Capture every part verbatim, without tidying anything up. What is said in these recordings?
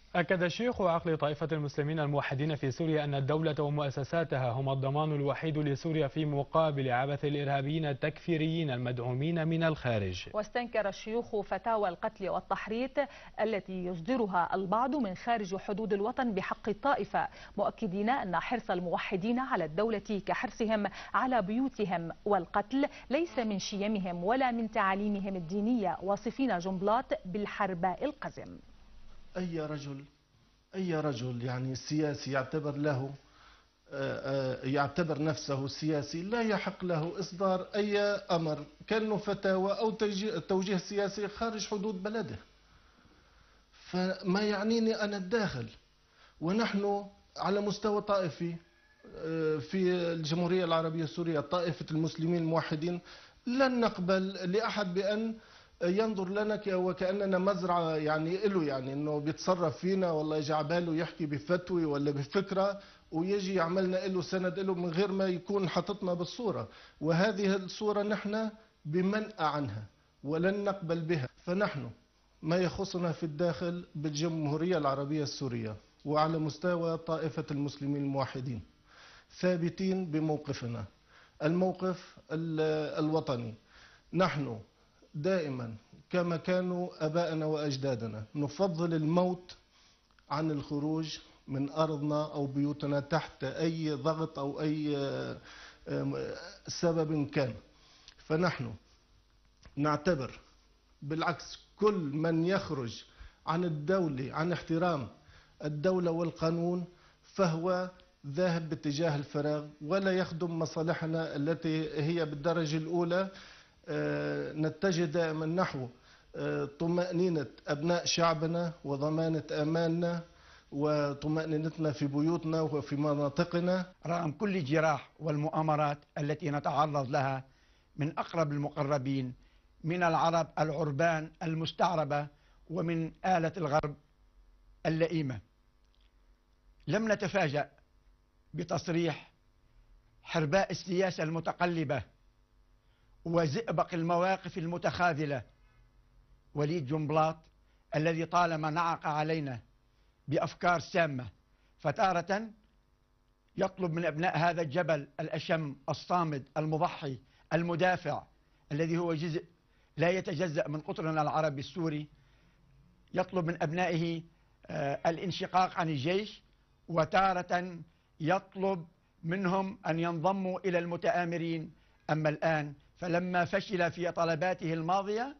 أكد الشيخ عقل طائفة المسلمين الموحدين في سوريا أن الدولة ومؤسساتها هم الضمان الوحيد لسوريا في مقابل عبث الإرهابيين التكفيريين المدعومين من الخارج. واستنكر الشيوخ فتاوى القتل والتحريض التي يصدرها البعض من خارج حدود الوطن بحق الطائفة، مؤكدين أن حرص الموحدين على الدولة كحرصهم على بيوتهم، والقتل ليس من شيمهم ولا من تعاليمهم الدينية، واصفين جنبلاط بالحرباء القزم. أي رجل أي رجل يعني سياسي يعتبر له يعتبر نفسه سياسي لا يحق له إصدار أي أمر كأنه فتاوى أو توجيه سياسي خارج حدود بلده. فما يعنيني أنا الداخل، ونحن على مستوى طائفي في الجمهورية العربية السورية طائفة المسلمين الموحدين لن نقبل لأحد بأن ينظر لنا وكأننا مزرعة يعني له، يعني انه بيتصرف فينا والله يجي على باله يحكي بفتوى ولا بفكرة ويجي يعملنا له سند له من غير ما يكون حاططنا بالصورة، وهذه الصورة نحن بمنأى عنها ولن نقبل بها. فنحن ما يخصنا في الداخل بالجمهورية العربية السورية وعلى مستوى طائفة المسلمين الموحدين ثابتين بموقفنا، الموقف الوطني. نحن دائما كما كانوا أبائنا وأجدادنا نفضل الموت عن الخروج من أرضنا أو بيوتنا تحت أي ضغط أو أي سبب كان. فنحن نعتبر بالعكس كل من يخرج عن الدولة عن احترام الدولة والقانون فهو ذاهب باتجاه الفراغ ولا يخدم مصالحنا التي هي بالدرجة الأولى. نتجه دائما نحو طمأنينة أبناء شعبنا وضمانة أماننا وطمأنينتنا في بيوتنا وفي مناطقنا رغم كل الجراح والمؤامرات التي نتعرض لها من أقرب المقربين من العرب العربان المستعربة ومن آلة الغرب اللئيمة. لم نتفاجأ بتصريح حرباء السياسة المتقلبة وزئبق المواقف المتخاذلة وليد جمبلاط الذي طالما نعق علينا بأفكار سامة، فتارة يطلب من أبناء هذا الجبل الأشم الصامد المضحي المدافع الذي هو جزء لا يتجزأ من قطرنا العربي السوري، يطلب من أبنائه الانشقاق عن الجيش، وتارة يطلب منهم أن ينضموا إلى المتآمرين. أما الآن فلما فشل في طلباته الماضية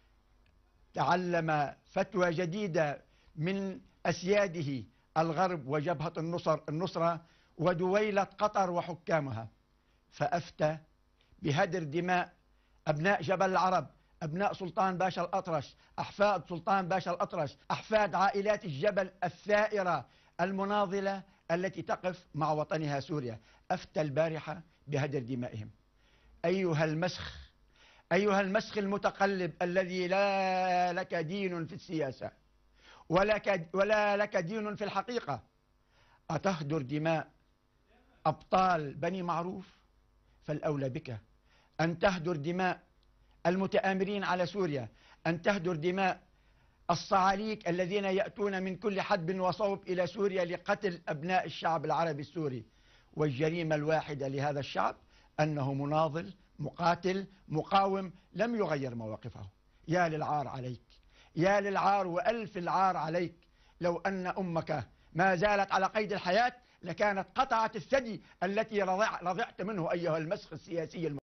تعلم فتوى جديدة من أسياده الغرب وجبهة النصر النصرة ودويلة قطر وحكامها، فأفتى بهدر دماء أبناء جبل العرب، أبناء سلطان باشا الأطرش، أحفاد سلطان باشا الأطرش، أحفاد عائلات الجبل الثائرة المناضلة التي تقف مع وطنها سوريا. أفتى البارحة بهدر دمائهم. أيها المسخ أيها المسخ المتقلب الذي لا لك دين في السياسة ولا, ولا لك دين في الحقيقة، أتهدر دماء أبطال بني معروف؟ فالأولى بك أن تهدر دماء المتآمرين على سوريا، أن تهدر دماء الصعاليك الذين يأتون من كل حدب وصوب إلى سوريا لقتل أبناء الشعب العربي السوري. والجريمة الواحدة لهذا الشعب أنه مناضل مقاتل مقاوم لم يغير مواقفه. يا للعار عليك، يا للعار وألف العار عليك. لو أن أمك ما زالت على قيد الحياة لكانت قطعت الثدي التي رضعت منه أيها المسخ السياسي.